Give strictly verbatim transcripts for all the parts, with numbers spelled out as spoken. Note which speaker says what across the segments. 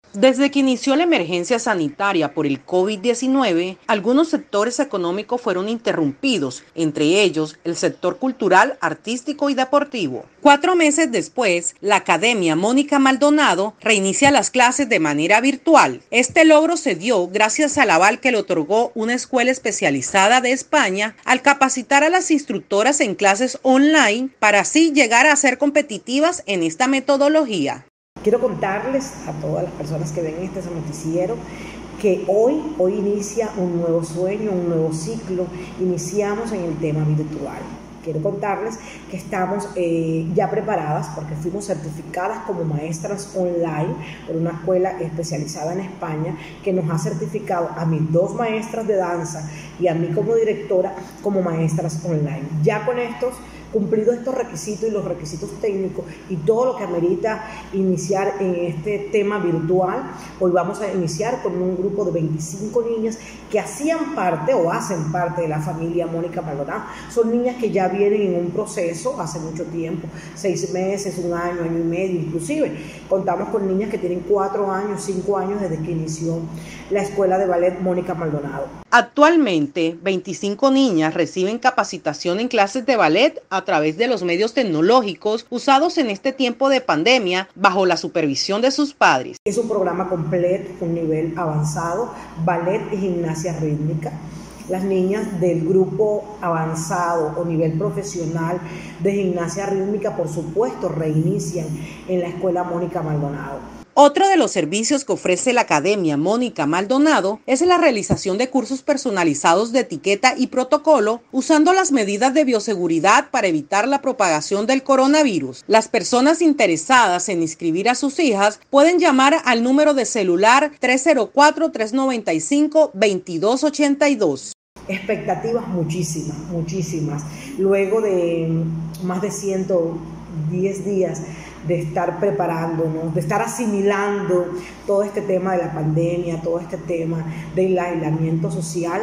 Speaker 1: Desde que inició la emergencia sanitaria por el COVID diecinueve, algunos sectores económicos fueron interrumpidos, entre ellos el sector cultural, artístico y deportivo. Cuatro meses después, la Academia Mónica Maldonado reinicia las clases de manera virtual. Este logro se dio gracias al aval que le otorgó una escuela especializada de España al capacitar a las instructoras en clases online para así llegar a ser competitivas en esta metodología.
Speaker 2: Quiero contarles a todas las personas que ven este noticiero que hoy, hoy inicia un nuevo sueño, un nuevo ciclo. Iniciamos en el tema virtual. Quiero contarles que estamos eh, ya preparadas porque fuimos certificadas como maestras online por una escuela especializada en España que nos ha certificado a mis dos maestras de danza y a mí como directora como maestras online. Ya con estos cumplidos estos requisitos y los requisitos técnicos y todo lo que amerita iniciar en este tema virtual, hoy vamos a iniciar con un grupo de veinticinco niñas que hacían parte o hacen parte de la familia Mónica Maldonado. Son niñas que ya vienen en un proceso hace mucho tiempo, seis meses, un año, año y medio, inclusive contamos con niñas que tienen cuatro años, cinco años desde que inició la escuela de ballet Mónica Maldonado.
Speaker 1: Actualmente, veinticinco niñas reciben capacitación en clases de ballet a través de los medios tecnológicos usados en este tiempo de pandemia bajo la supervisión de sus padres.
Speaker 2: Es un programa completo con nivel avanzado, ballet y gimnasia rítmica. Las niñas del grupo avanzado o nivel profesional de gimnasia rítmica, por supuesto, reinician en la escuela Mónica Maldonado.
Speaker 1: Otro de los servicios que ofrece la Academia Mónica Maldonado es la realización de cursos personalizados de etiqueta y protocolo usando las medidas de bioseguridad para evitar la propagación del coronavirus. Las personas interesadas en inscribir a sus hijas pueden llamar al número de celular tres cero cuatro, tres nueve cinco, veintidós ochenta y dos.
Speaker 2: Expectativas muchísimas, muchísimas. Luego de más de ciento diez días de estar preparándonos, de estar asimilando todo este tema de la pandemia, todo este tema del aislamiento social,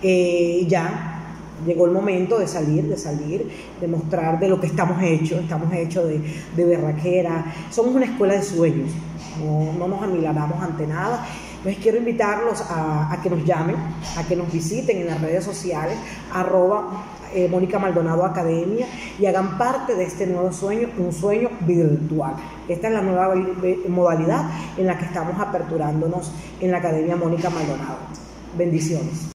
Speaker 2: eh, ya llegó el momento de salir, de salir, de mostrar de lo que estamos hechos, estamos hechos de, de berraquera, somos una escuela de sueños, no, no nos amilanamos ante nada. Les quiero invitarlos a, a que nos llamen, a que nos visiten en las redes sociales, arroba eh, Mónica Maldonado Academia, y hagan parte de este nuevo sueño, un sueño virtual. Esta es la nueva modalidad en la que estamos aperturándonos en la Academia Mónica Maldonado. Bendiciones.